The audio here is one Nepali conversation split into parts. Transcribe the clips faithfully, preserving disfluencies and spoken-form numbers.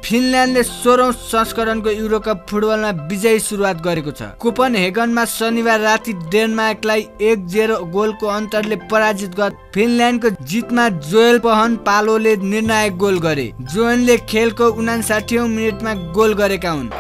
फिनल्यान्डले सोह्रौं संस्करणको युरो कप फुटबलमा विजयी सुरुवात गरेको छ। कोपनहेगनमा शनिबार राति डेनमार्कलाई एक शून्य गोलको अन्तरले पराजित गर्दा फिनल्यान्डको जितमा जोएल पहन पालोले निर्णायक गोल गरे। जोएलले खेलको उनासाठी मिनेटमा गोल गरेका हुन्।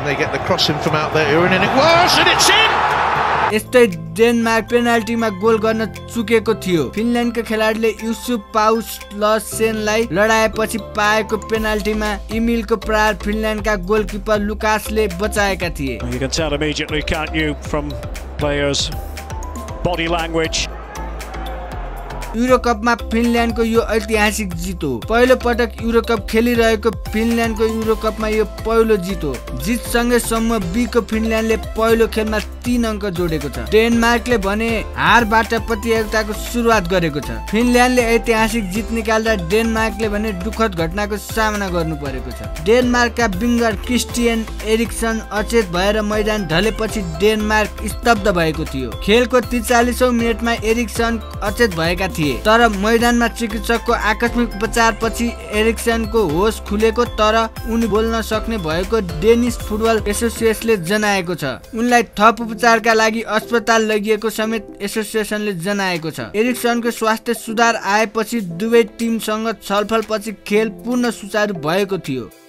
यस्तै डेनमार्क पेनाल्टीमा गोल गर्न चुकेको थियो। फिनल्यान्डको खेलाडीले युसुफ पाउलसेनलाई लडाएपछि पाएको पेनाल्टीमा इमिलको प्रहार फिनल्यान्डका गोलकिपर लुकासले बचाएका थिए। You can tell immediately, can't you, from players' body language. Euro कपमा फिनल्यान्डको यो ऐतिहासिक जित हो। पहिलो पटक युरो कप खेलिरहेको फिनल्यान्डको युरो कपमा यो पहिलो जित हो। जितसँगै समूह बी को फिनल्यान्डले पहिलो खेलमा तीन अङ्क जोडेको छ। डेनमार्कले भने हारबाट प्रतियोगिताको सुरुवात गरेको छ। फिनल्यान्डले ऐतिहासिक जित निकाल्दा डेनमार्कले भने दुःखद घटनाको सामना गर्नु परेको छ। डेनमार्कका विङ्गर क्रिस्टियन एरिक्सन अचेत भएर मैदान ढलेपछि डेनमार्क स्तब्ध भएको थियो। खेलको त्रिचालीसौं मिनेटमा एरिक्सन अचेत भएका थिए, तर मैदानमा चिकित्सकको आकस्मिक उपचारपछि एरिक्सनको होस खुलेको, तर उनी बोल्न सक्ने भएको डेनिस फुटबल एसोसिएसनले जनाएको छ। उनलाई थप उपचारका लागि अस्पताल लगिएको समेत एसोसिएसनले जनाएको छ। एरिक्सनको स्वास्थ्य सुधार आएपछि दुवै टिमसँग छलफलपछि खेल पूर्ण सुचारू भएको थियो।